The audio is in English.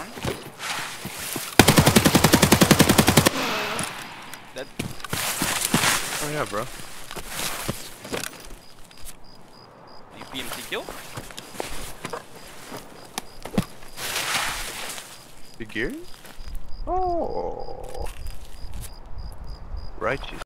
one. Dead. Oh yeah, bro. PMC kill. The gear? Oh. Righteous.